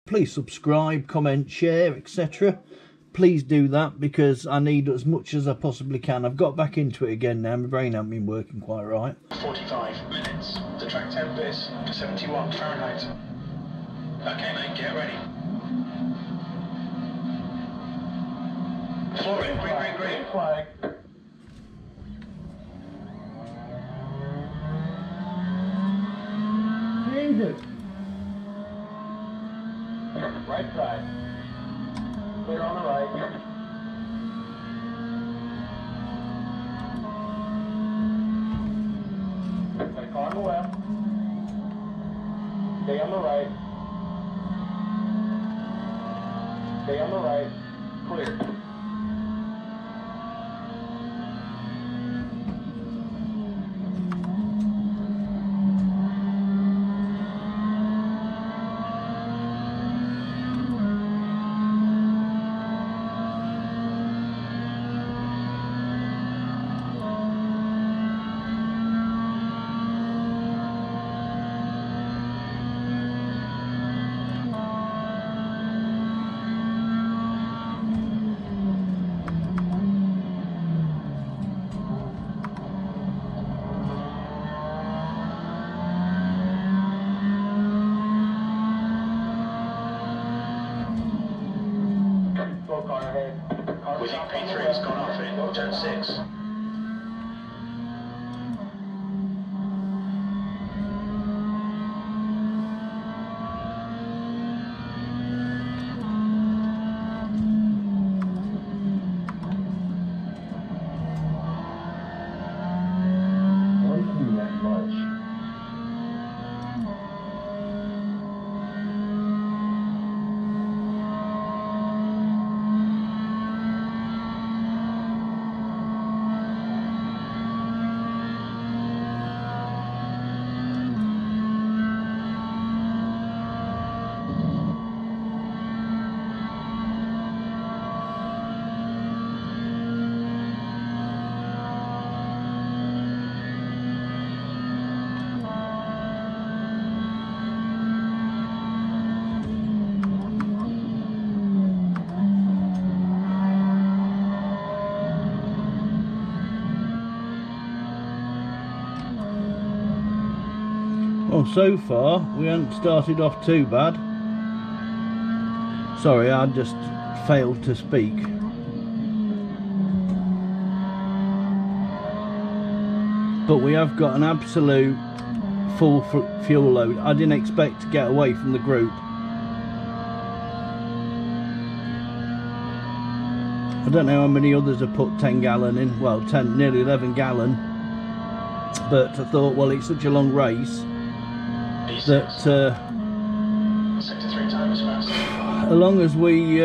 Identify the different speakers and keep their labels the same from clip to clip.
Speaker 1: please subscribe, comment, share, etc. Please do that, because I need as much as I possibly can. I've got back into it again now. My brain hasn't been working quite right.
Speaker 2: 45 minutes. The track temperature 71 Fahrenheit. Okay, mate, get ready. Floor in, green flag.
Speaker 3: Jesus.
Speaker 2: Right side. Clear on the right. Got a car on the left. Stay on the right. Stay on the right. Clear. With your P3 has gone off in turn 6.
Speaker 3: Working that much.
Speaker 1: Well, so far we haven't started off too bad. Sorry, I just failed to speak. But we have got an absolute full fuel load. I didn't expect to get away from the group. I don't know how many others have put 10 gallon in. Well, 10, nearly 11 gallon. But I thought, well, it's such a long race that
Speaker 2: Sector 3 time is fast.
Speaker 1: as long as we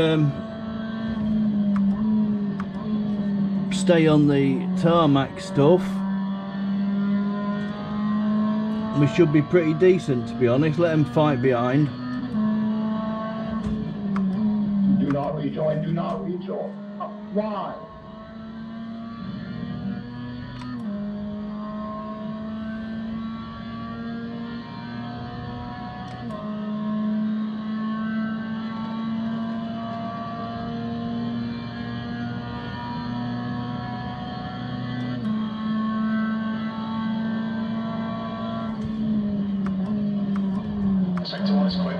Speaker 1: stay on the tarmac stuff, we should be pretty decent, to be honest. Let them fight behind.
Speaker 3: Do not rejoin, do not rejoin. Why?
Speaker 2: Sector 1 is quick.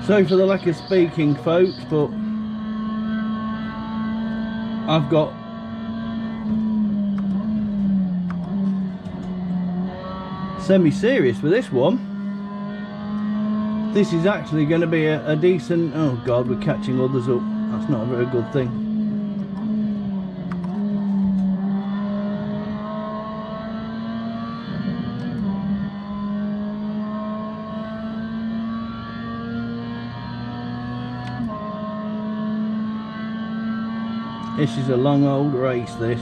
Speaker 1: Sorry for the lack of speaking, folks, but I've got semi-serious with this one. This is actually going to be a decent... Oh God, we're catching others up. That's not a very good thing. This is a long old race, this.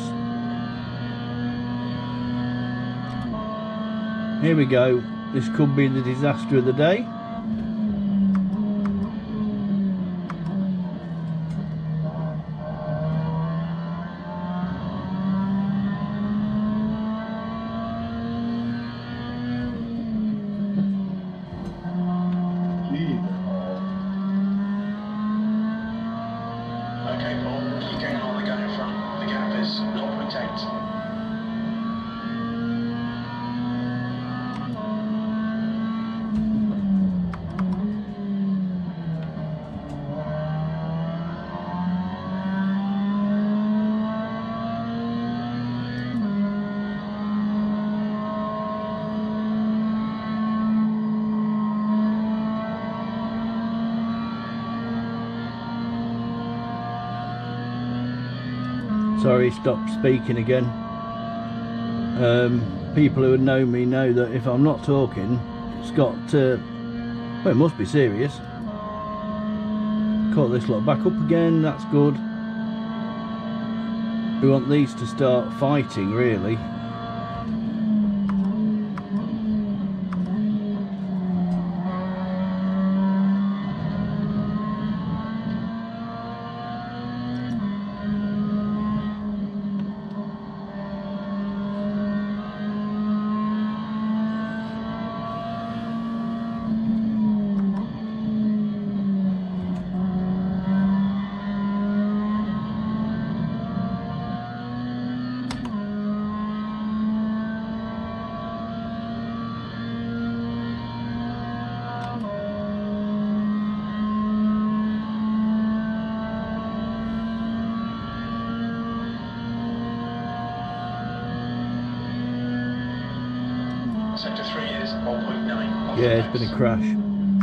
Speaker 1: Here we go. This could be the disaster of the day.
Speaker 2: Okay, Paul, keep going on the gun in front. The gap is 0.8.
Speaker 1: Sorry, stopped speaking again. People who know me know that if I'm not talking, it's got well, it must be serious. Caught this lot back up again, that's good. We want these to start fighting, really.
Speaker 2: Sector 3 is 0.9.
Speaker 1: Yeah, it's been a crash.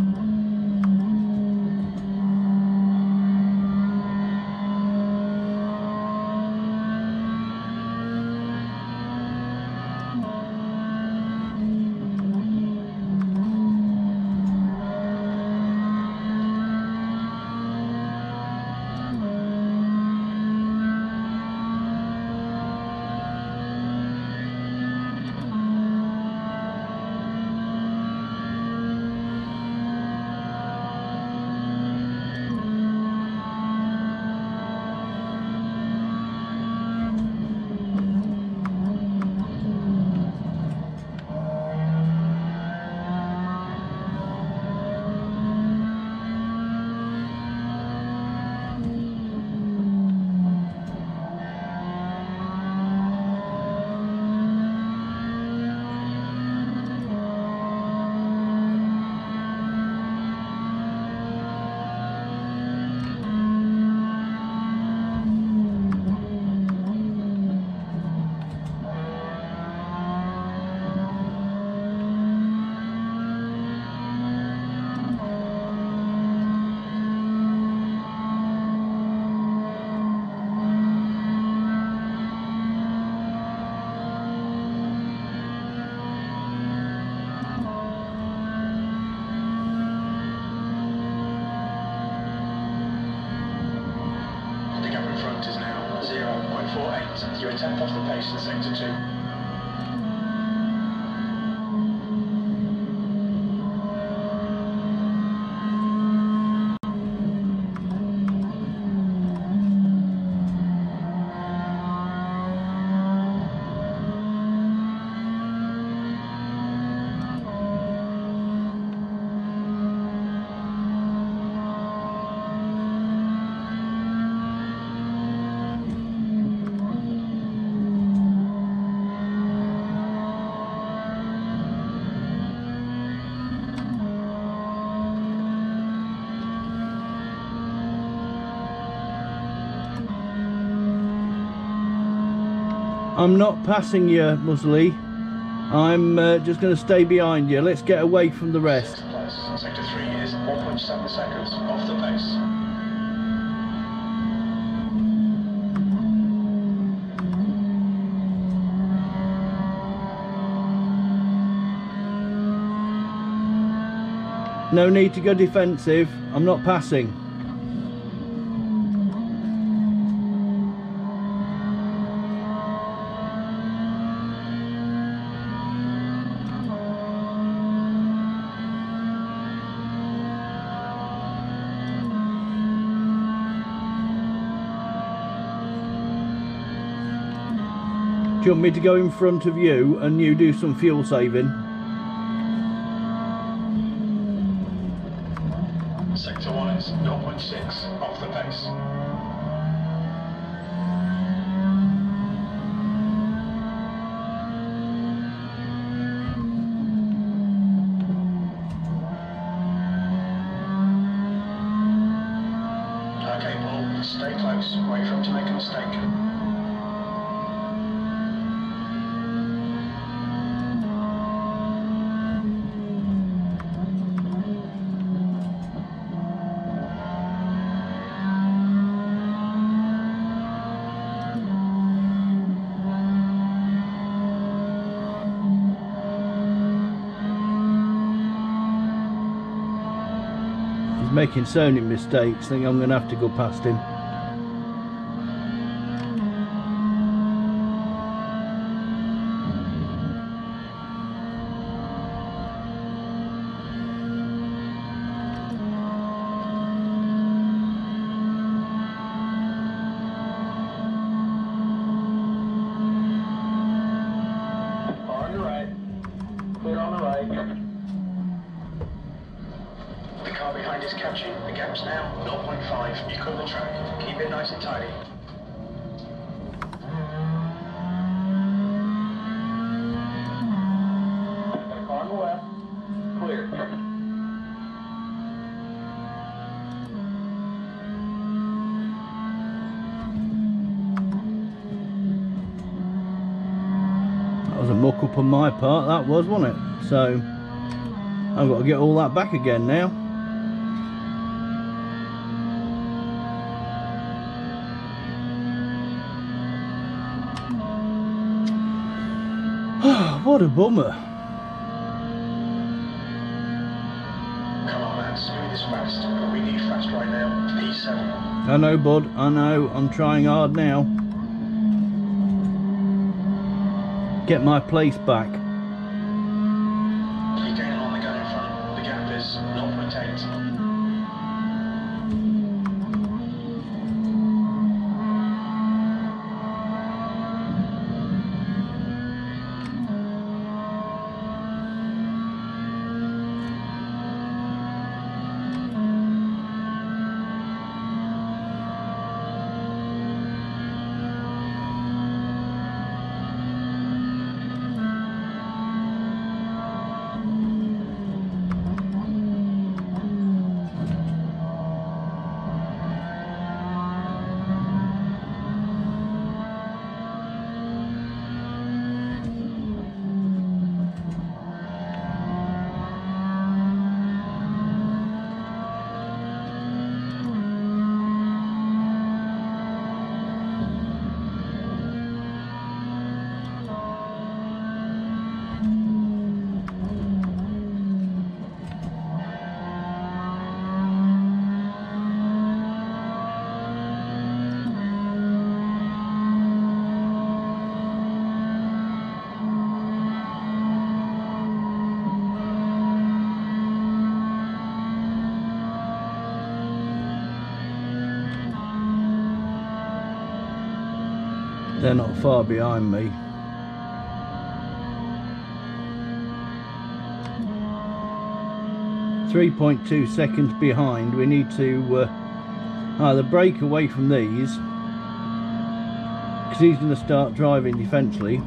Speaker 2: Is now 0.48. You're a tenth off the pace in sector 2.
Speaker 1: I'm not passing you, Musley. I'm just going to stay behind you. Let's get away from the rest.
Speaker 2: 6th place. Sector 3 is 1.7 seconds off the pace.
Speaker 1: No need to go defensive. I'm not passing. Do you want me to go in front of you and you do some fuel saving?
Speaker 2: Sector 1 is 0.6 off the pace. Okay, Paul, stay close. Wait for him to make a mistake.
Speaker 1: He's making so many mistakes. I think I'm going to have to go past him.
Speaker 2: On the right. Clear on the right. The car behind is catching. The gap's now 0.5. You cover the track. Keep it nice and tidy. Got a car on the left. Clear.
Speaker 1: That was a muck up on my part, that was, wasn't it? So I've got to get all that back again now. What a bummer.
Speaker 2: Come on, man. Smooth is fast. But we need fast right now. P7.
Speaker 1: I know, bud, I know. I'm trying hard now. Get my place back.
Speaker 2: Keep gaining on the gun in front. The gap is 0.8.
Speaker 1: They're not far behind me. .2 behind. We need to either break away from these, because he's going to start driving defensively.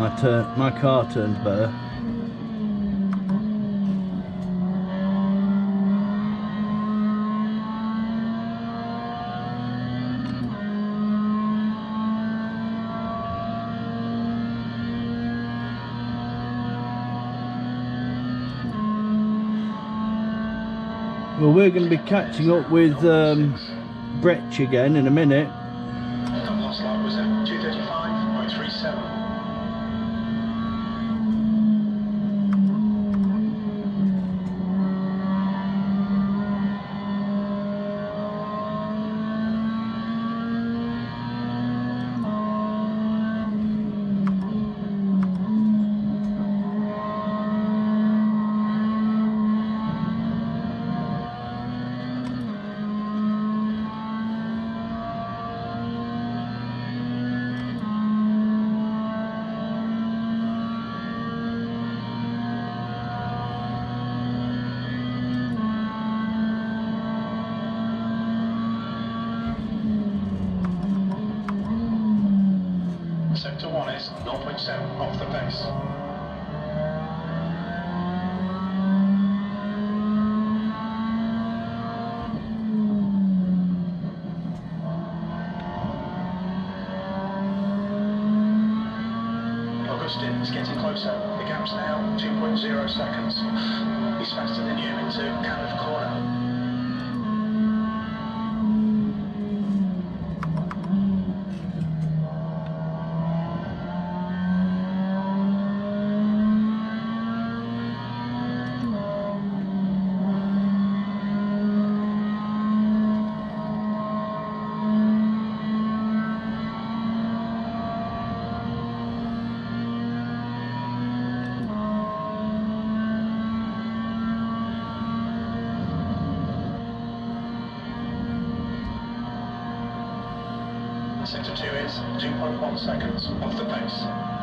Speaker 1: my car turned better. Well, we're going to be catching up with Bretch again in a minute.
Speaker 2: Last lap was at 2:35.37. Sector 1 is 0.7 off the pace. Augustin is getting closer. The gap's now 2.0 seconds. He's faster than you into Canada corner. Sector 2 is 2.1 seconds off the pace.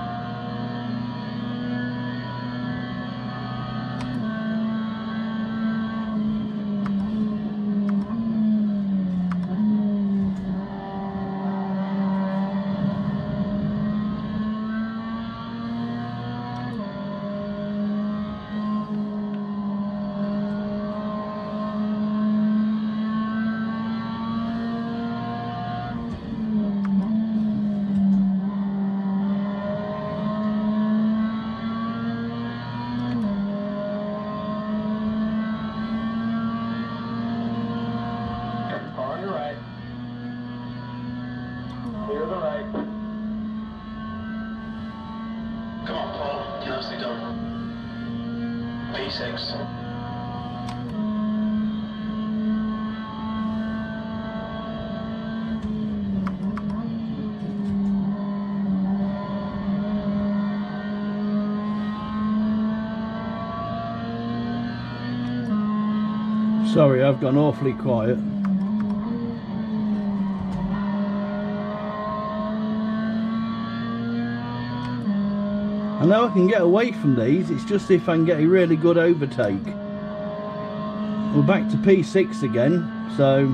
Speaker 2: Clear the right. Come on, Paul. Nicely done. P6.
Speaker 1: Sorry, I've gone awfully quiet. I know I can get away from these, it's just if I can get a really good overtake. We're back to P6 again, so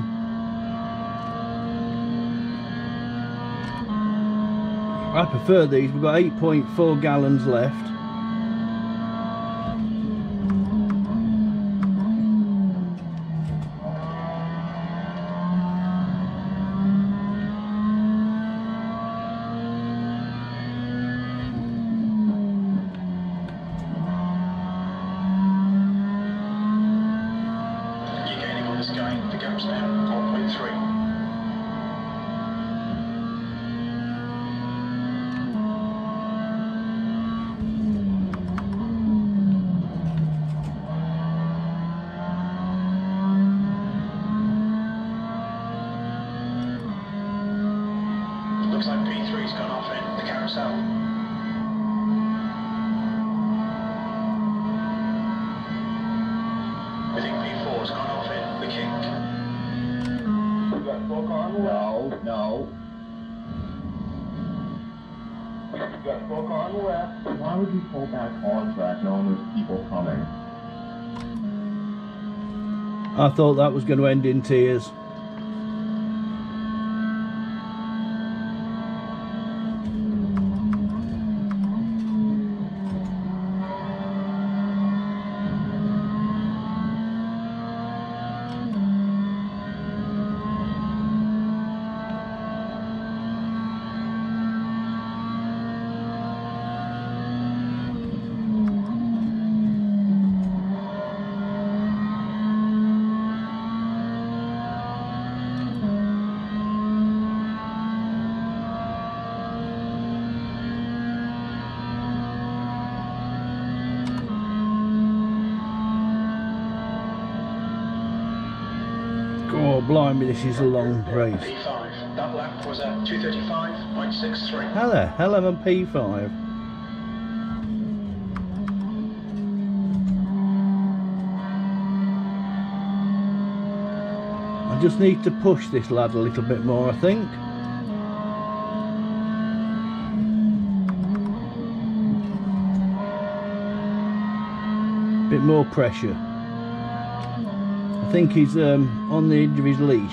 Speaker 1: I prefer these. We've got 8.4 gallons left.
Speaker 2: The gap's now 0.3. Looks like P3's gone off in the carousel. I think P4's gone off in the kink.
Speaker 3: You got full car on the left. No. You got full car on the left. Why would you pull back on track knowing there's people coming?
Speaker 1: I thought that was going to end in tears. Oh, blimey, this is a long race.
Speaker 2: P5. That lap was at 2:35.63.
Speaker 1: How the hell am I P5? I just need to push this lad a little bit more, I think. Bit more pressure. I think he's on the edge of his leash.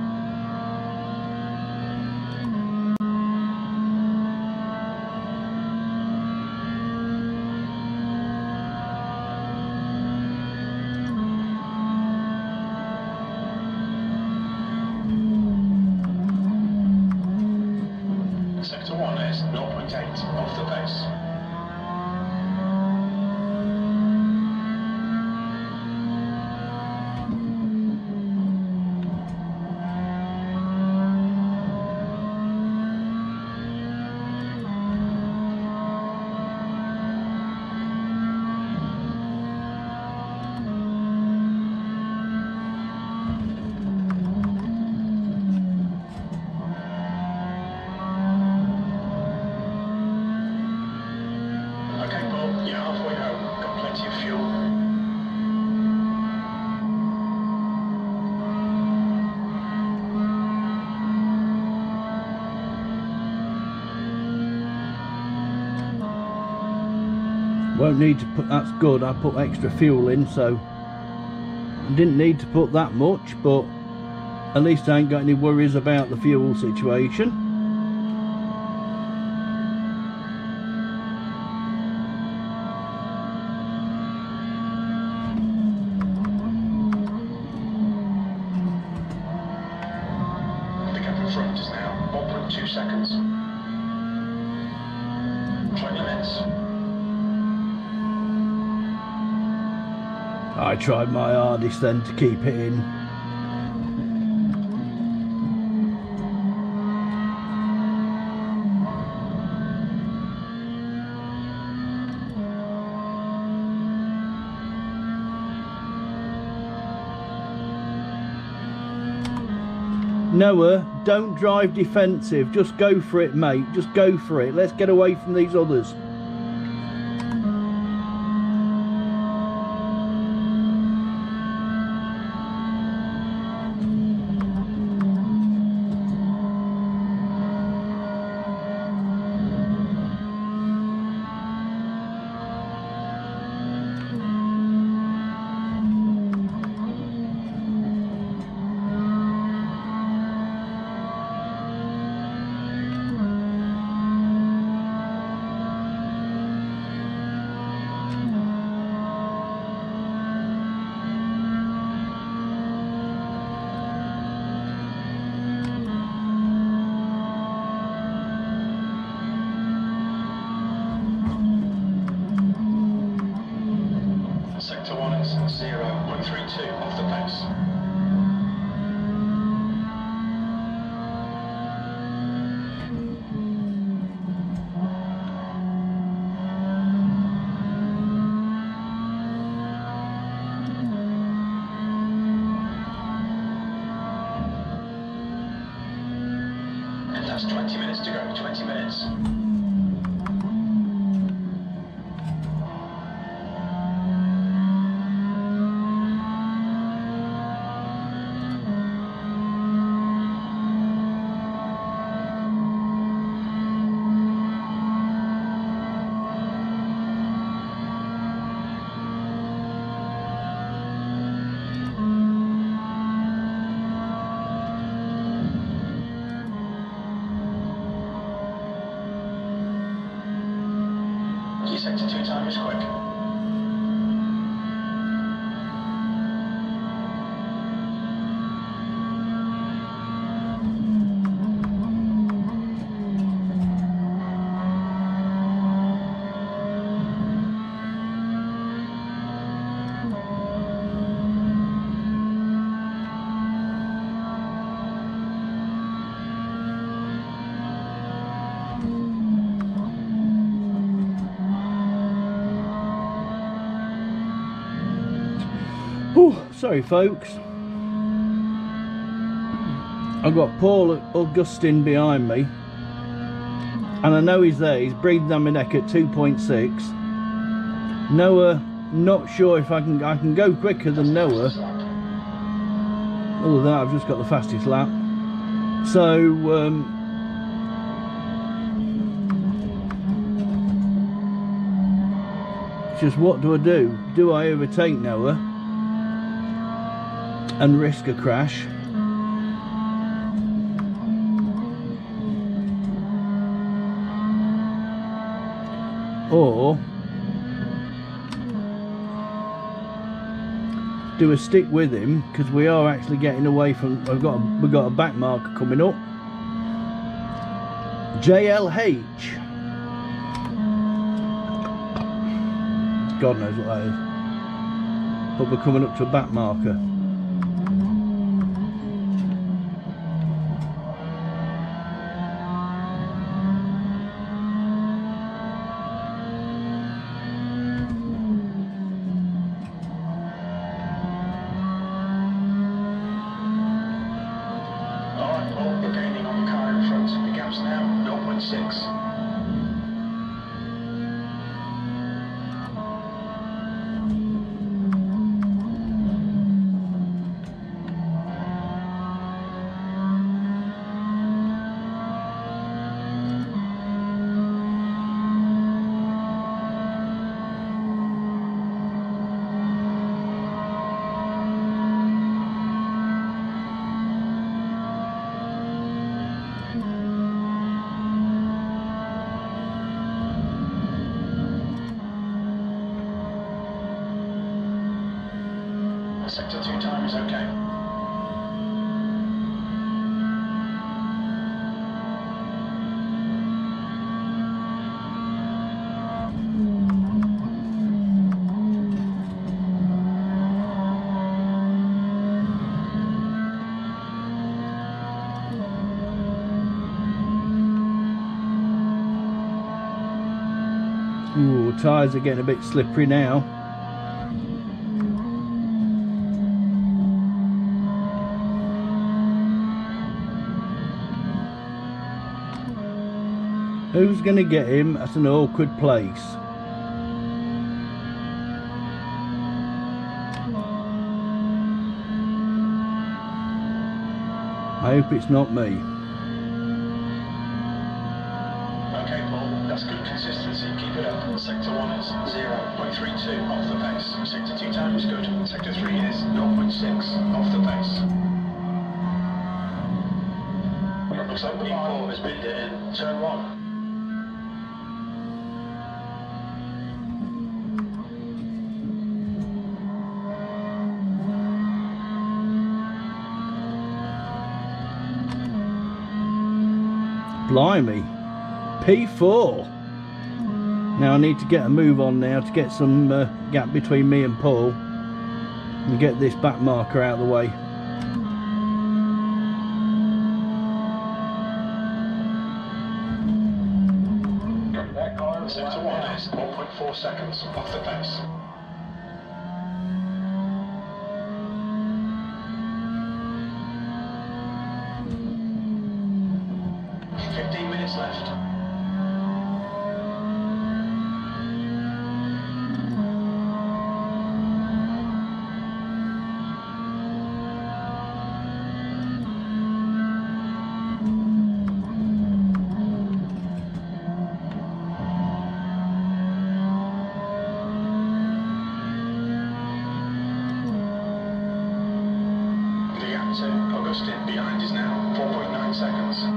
Speaker 2: Sector 1 is 0.8 off the pace. Okay, Bob, you're halfway home. Got plenty of fuel.
Speaker 1: Won't need to put, that's good, I put extra fuel in, so I didn't need to put that much, but at least I ain't got any worries about the fuel situation.
Speaker 2: The gap in front is now 1.2 seconds. 20 minutes.
Speaker 1: I tried my hardest then to keep it in. Noah, don't drive defensive, just go for it, mate, just go for it. Let's get away from these others.
Speaker 2: Sector 1 is 0.32 off the pace. And that's 20 minutes to go, 20 minutes. Your sector 2 time is quick.
Speaker 1: Whew, sorry folks. I've got Paul Augustine behind me, and I know he's there. He's breathing down my neck at 2.6. Noah, not sure if I can go quicker than Noah. Other than that, I've just got the fastest lap. So it's just, what do I do? Do I overtake Noah and risk a crash? Or do a stick with him, because we are actually getting away from, we've got a back marker coming up. JLH, God knows what that is, but we're coming up to a back marker.
Speaker 2: Sector 2 time is okay.
Speaker 1: Ooh, tyres are getting a bit slippery now. Who's going to get him at an awkward place? I hope it's not me.
Speaker 2: Okay, Paul, that's good consistency. Keep it up. Sector 1 is 0.32 off the pace. Sector 2 time is good. Sector 3 is 0.6 off the pace. Looks like P4 has binned it in turn 1.
Speaker 1: Blimey, P4. Now I need to get a move on now to get some gap between me and Paul and get this back marker out of the way.
Speaker 2: Sector 1 is 1.4 seconds off the pace. Left. The gap to Augustine behind is now 4.9 seconds.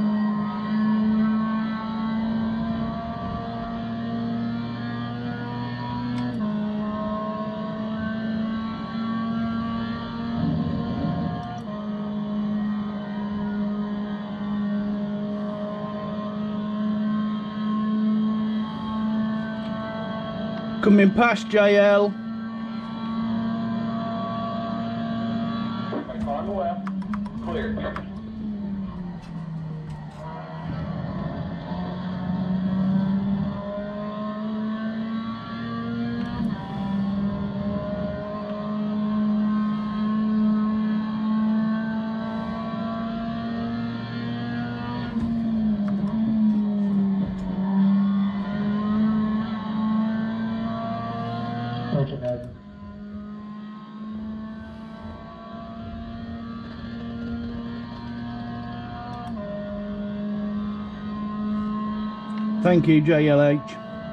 Speaker 1: Coming past JL.
Speaker 3: On the left. Clear.
Speaker 1: Thank you, JLH.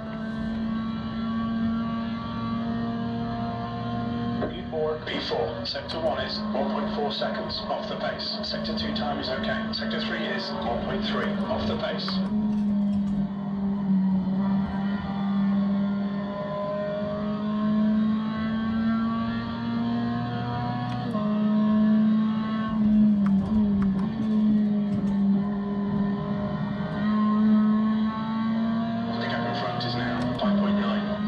Speaker 2: P4, sector 1 is 1.4 seconds off the pace. Sector 2 time is okay. Sector 3 is 1.3 off the pace. The gap in front is now 5.9.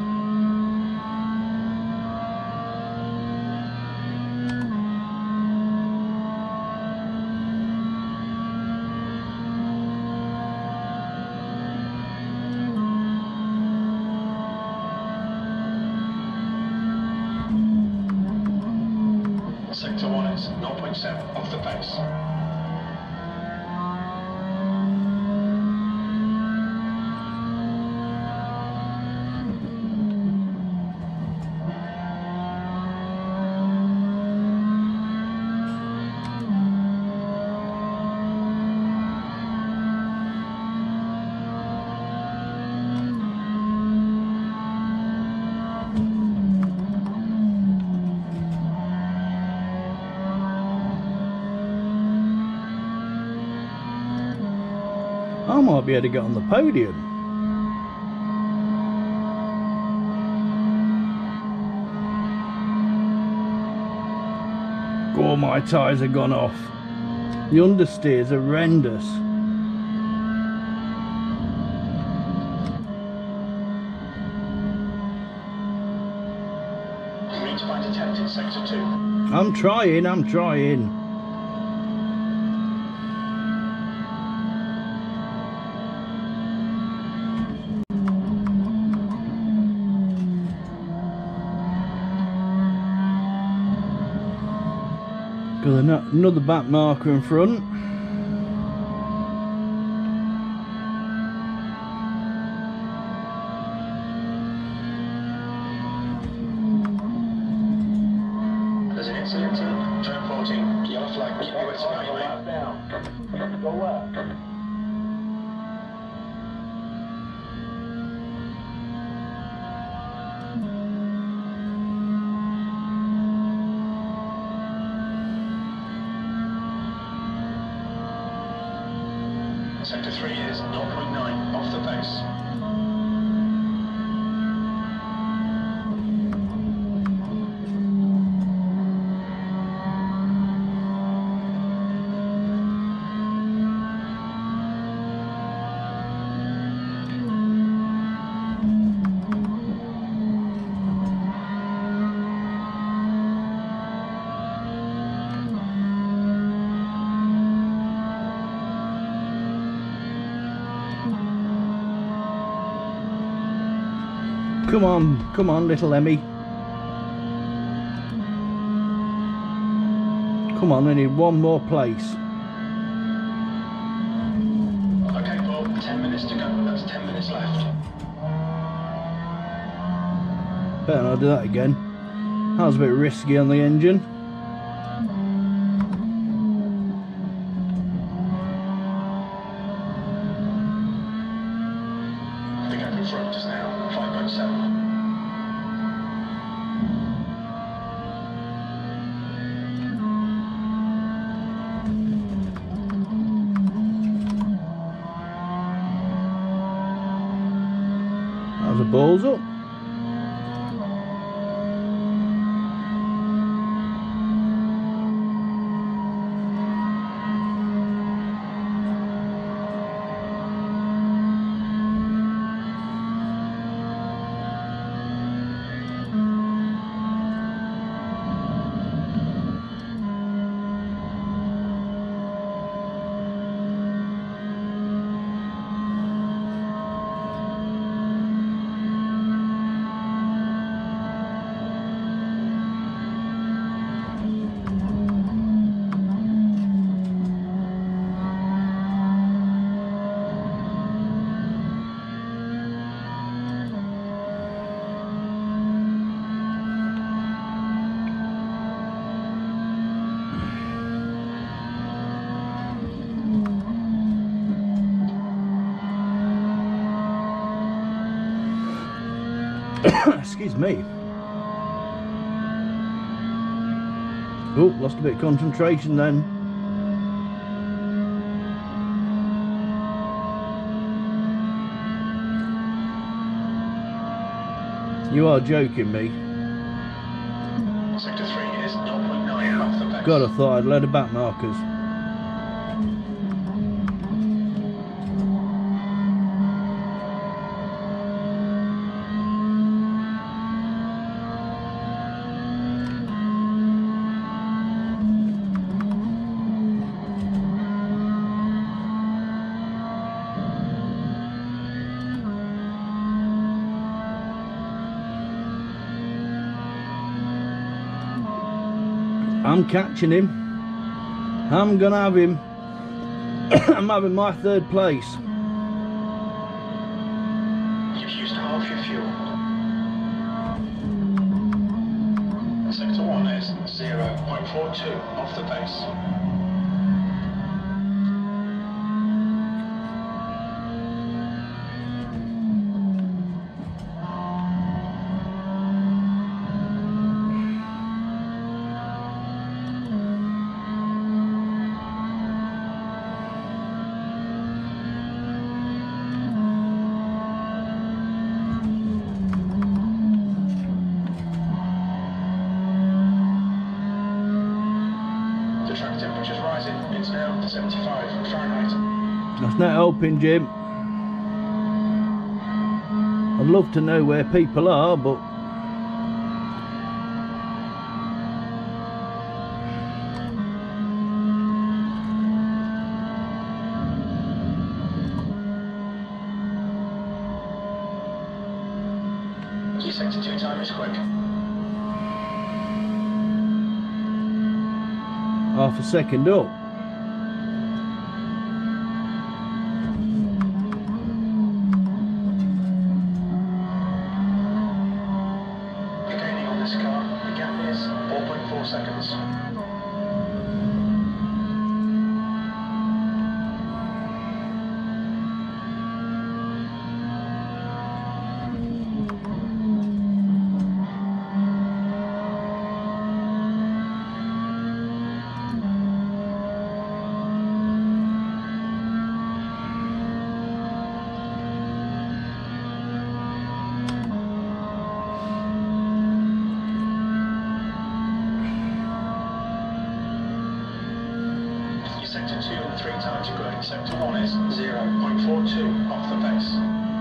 Speaker 2: Sector 1 is 0.7 off the pace.
Speaker 1: I might be able to get on the podium. Oh, my tyres have gone off. The understeer's horrendous.
Speaker 2: You need to find a tent in sector 2.
Speaker 1: I'm trying. Got another back marker in front.
Speaker 2: There's an incident in turn 14. Yellow flag, keep your wits about you, mate.
Speaker 3: Left down. Go left.
Speaker 2: Sector 3 is 0.9 off the pace.
Speaker 1: Come on, little Emmy. Come on, I need one more place.
Speaker 2: Okay, Paul, 10 minutes to go. That's 10 minutes left.
Speaker 1: Better not do that again. That was a bit risky on the engine.
Speaker 2: The gap in front is now 5.7.
Speaker 1: That was a balls up. Excuse me. Oh, lost a bit of concentration then. You are joking me.
Speaker 2: Sector 3 is 0.9 off the pace.
Speaker 1: God, I thought I'd load of back markers. I'm catching him. I'm gonna have him. I'm having my 3rd place.
Speaker 2: You've used half your fuel. Sector 1 is 0.42 off the pace. The track temperature's rising. It's now 75 Fahrenheit.
Speaker 1: That's not helping, Jim. I'd love to know where people are, but
Speaker 2: Your sector 2 time is quick.
Speaker 1: half a second up.
Speaker 2: You're gaining on this car. The gap is 4.4 seconds. Sector 2 and 3 times are good. Sector 1 is 0.42 off the pace.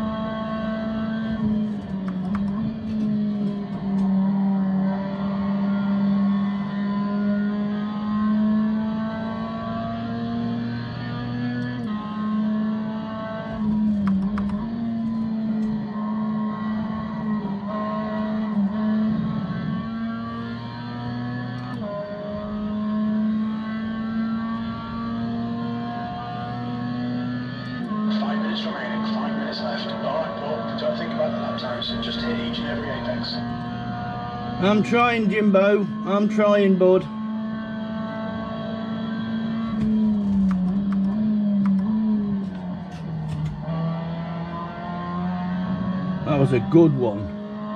Speaker 2: Remaining, 5 minutes left. Alright, well, don't think about the lap times and just hit each and every apex.
Speaker 1: I'm trying, Jimbo. I'm trying, bud. That was a good one.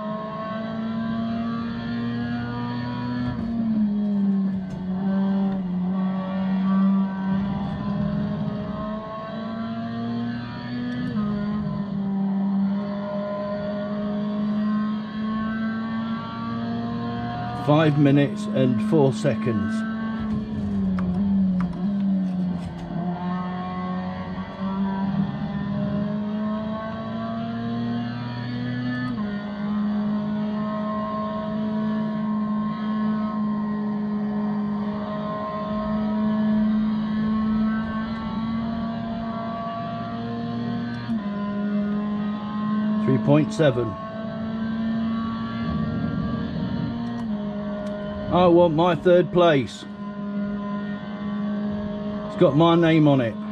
Speaker 1: Five minutes and 4 seconds. .7. I want my 3rd place. It's got my name on it.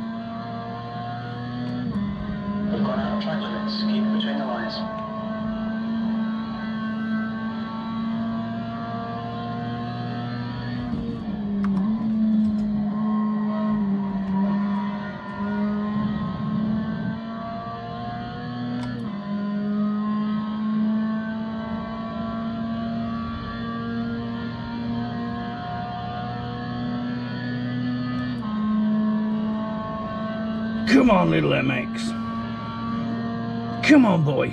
Speaker 2: We've gone out of track limits. Keep it between the lines.
Speaker 1: Come on, little MX. Come on, boy.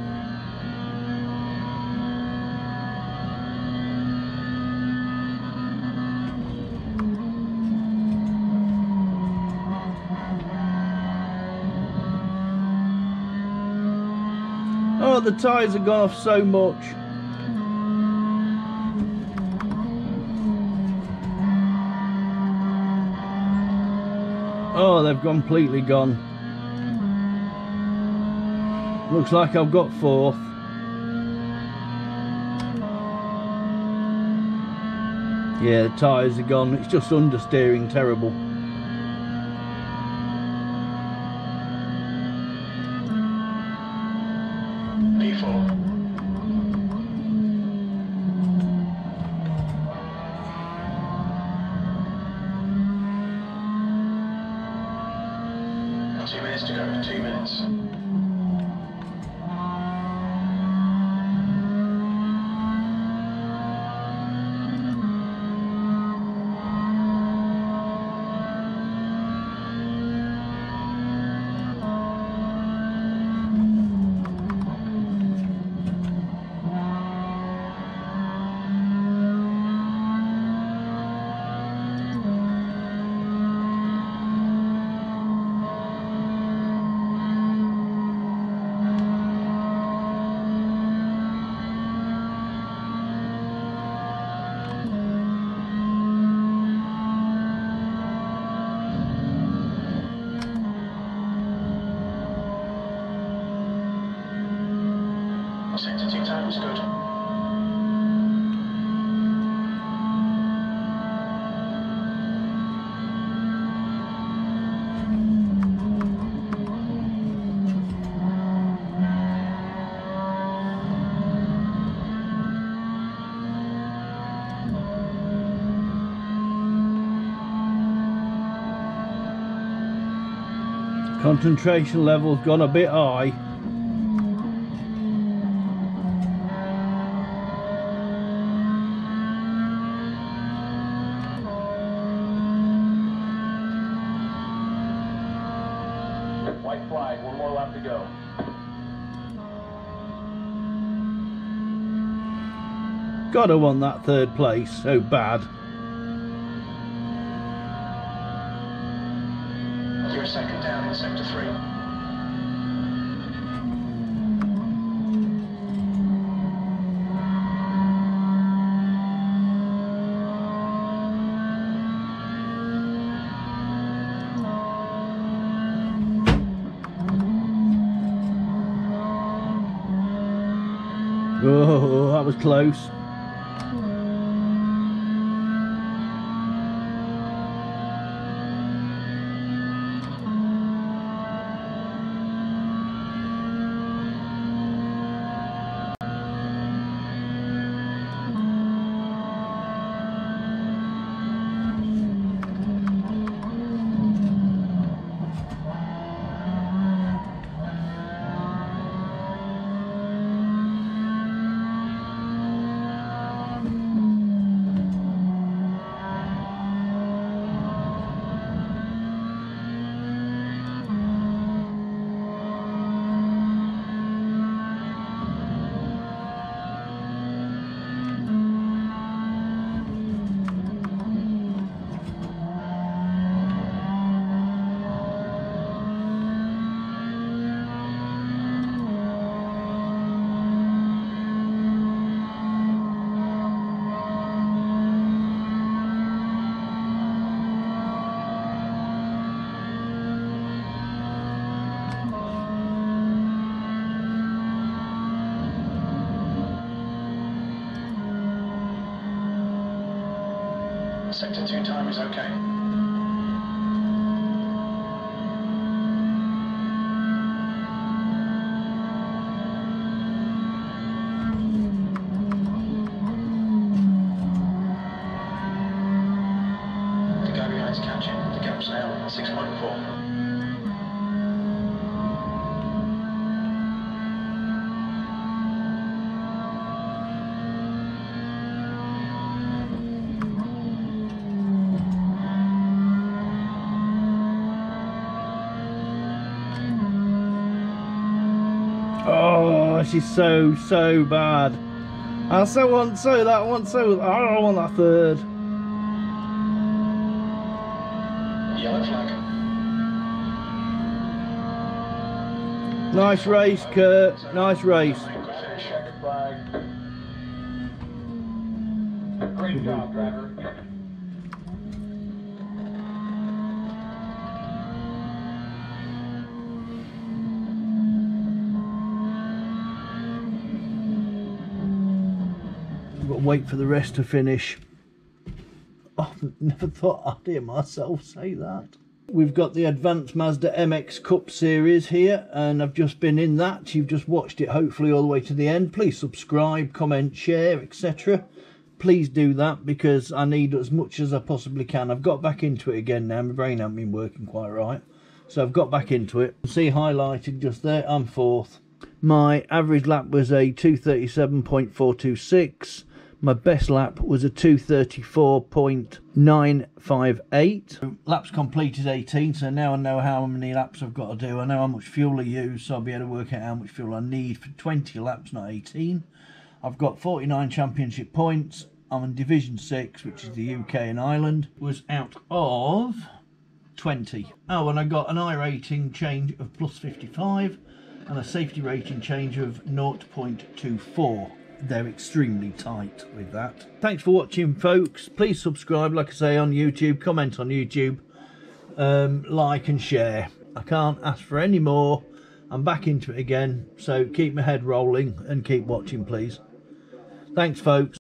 Speaker 1: Oh, the tyres have gone off so much. Oh, they've completely gone. Looks like I've got fourth. Yeah, the tyres are gone. It's just understeering terrible.
Speaker 2: P4. Got 2 minutes to go. 2 minutes. Sector 2 time is good.
Speaker 1: Concentration level's gone a bit high.
Speaker 3: White flag, 1 more lap to go.
Speaker 1: Gotta want that third place so bad.
Speaker 2: You're a second down in sector 3.
Speaker 1: Oh, that was close. Sector 2 time is okay. The guy behind's catching. The gap's now 6.4. Oh, she's so bad. I so want that one, I want that third.
Speaker 2: Yellow flag.
Speaker 1: Nice race, Kurt. Nice race.
Speaker 2: Good finish.
Speaker 3: Checkered flag. Great job, driver.
Speaker 1: I've got to wait for the rest to finish. Oh, never thought I'd hear myself say that. We've got the Advanced Mazda MX Cup series here, and I've just been in that. You've just watched it hopefully all the way to the end. Please subscribe, comment, share, etc. Please do that, because I need as much as I possibly can. I've got back into it again now. My brain hasn't been working quite right, so I've got back into it. See highlighted just there, I'm fourth. My average lap was a 2:37.426. My best lap was a 2:34.958. Laps completed 18, so now I know how many laps I've got to do. I know how much fuel I use, so I'll be able to work out how much fuel I need for 20 laps, not 18. I've got 49 championship points. I'm in Division 6, which is the UK and Ireland. Was out of 20. Oh, and I got an iRating change of +55 and a safety rating change of 0.24. They're extremely tight with that. Thanks for watching, folks. Please subscribe, like I say, on YouTube, comment on YouTube, like and share. I can't ask for any more. I'm back into it again, so keep my head rolling and keep watching, please. Thanks, folks.